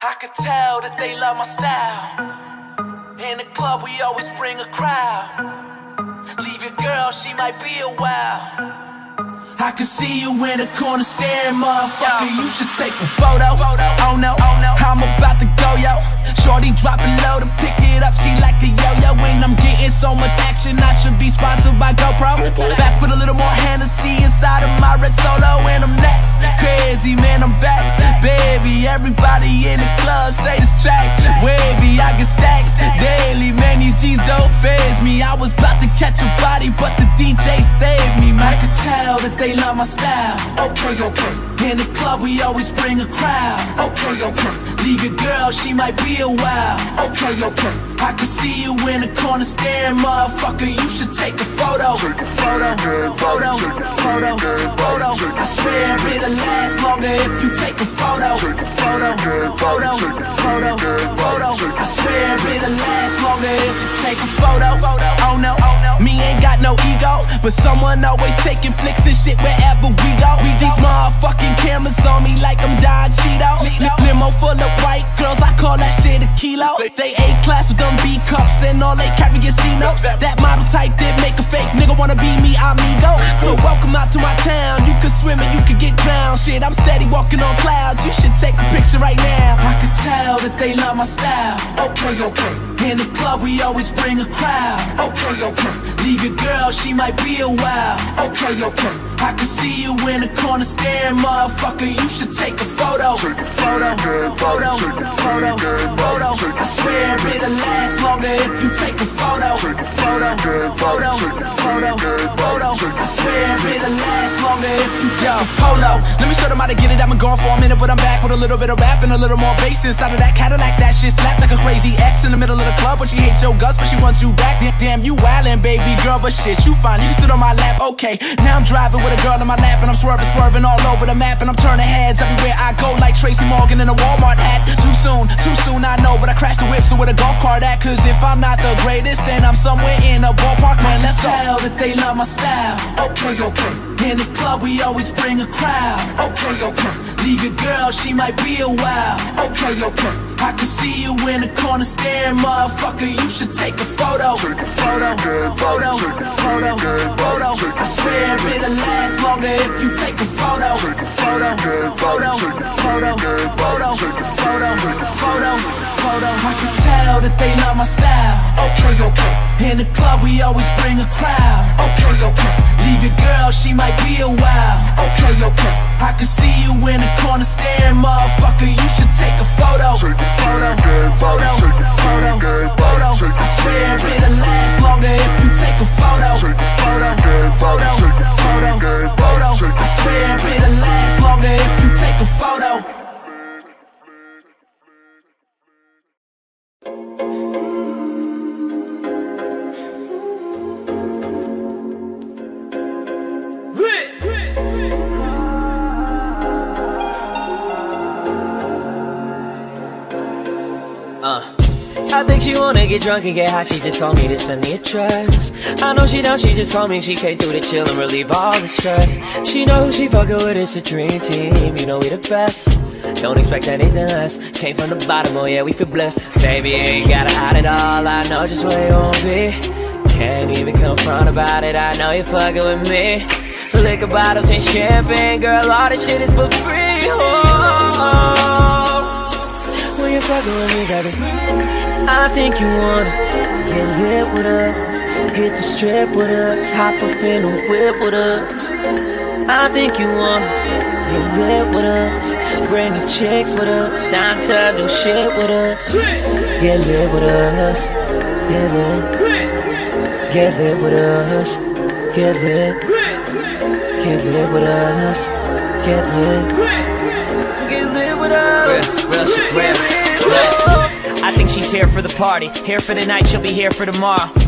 I could tell that they love my style. In the club we always bring a crowd. Leave your girl, she might be a while. I can see you in the corner staring, motherfucker. You should take a photo. Oh no, I'm about to go, yo. Shorty drop it low to pick it up, she like a yo-yo. And I'm getting so much action, I should be sponsored by GoPro. Back with a little more Hennessy inside of my red Solo. And I'm that crazy, man, I'm back. Baby, everybody in the club say this track wavy, I get stacks daily, man, these G's don't faze me. I was about to catch a body, but the DJ saved me, man. I could tell that they love my style. Okay. In the club we always bring a crowd. Okay. Leave your girl, she might be a while. Okay. I can see you in the corner staring, motherfucker. You should take a photo. I swear it'll last longer if you take a photo. I swear it'll last longer if you take a photo. Oh no, me ain't got no ego, but someone always taking flicks and shit wherever we go. These motherfucking cameras on me like I'm Don Cheeto. Limo full of white girls, I call that shit a kilo. They A-class with them B-cups and all they carry is C-notes. That model type did make a fake nigga wanna be me, amigo. So welcome out to my town, you can swim and you can get drowned. Shit, I'm steady walking on clouds, you should take a picture right now. I can tell that they love my style. Okay. In the club we always bring a crowd. Okay. Leave your girl, she might be a while. Okay. I can see you in the corner staring, motherfucker. You should take a photo. I swear it'll last longer if you take a photo. I swear it'll last longer if you take a photo. Let me show them how to get it. I've been gone for a minute, but I'm back with a little bit of rap and a little more bass inside of that Cadillac. That shit slapped like a crazy ex in the middle of the club, but she hates your guts, but she wants you back. Damn, you wildin', baby girl, but shit, you fine. You can sit on my lap, okay. Now I'm driving with a girl in my lap, and I'm swerving all over the map, and I'm turning heads everywhere I go like Tracy Morgan in a Walmart hat. Too soon, I know, but I crashed the whip, so where the golf cart at? Cause if I'm not the greatest, then I'm somewhere in a ballpark, man, let's go. I can tell that they love my style. Okay. In the club we always bring a crowd. Okay. Leave your girl, she might be a while. Okay. I can see you in the corner staring, motherfucker. You should take a photo. I swear it'll last longer if you take a photo. I can tell that they love my style. Okay. In the club we always bring a crowd. Okay. Leave your girl, she might be a while. Okay. I can see you in the corner staring, motherfucker. You should take a photo. I swear it'll last longer if you take a photo. I swear it'll last longer if you take a photo. I think she wanna get drunk and get high, she just told me to send me a dress. I know she down, she just told me she came through to chill and relieve all the stress. She know who she fucking with, it's a dream team, you know we the best. Don't expect anything less, came from the bottom, oh yeah, we feel blessed. Baby, you ain't gotta hide it all, I know just where you won't be. Can't even confront about it, I know you're fucking with me. Liquor bottles and champagne, girl, all this shit is for free, when you're fucking with me, baby, I think you wanna get lit with us, hit the strip with us, hop up in the whip with us. I think you wanna get lit with us, bring the chicks with us, down to do shit with us. Get lit with us, get lit with us, get lit with us, get lit with us. Real. I think she's here for the party, here for the night, she'll be here for tomorrow.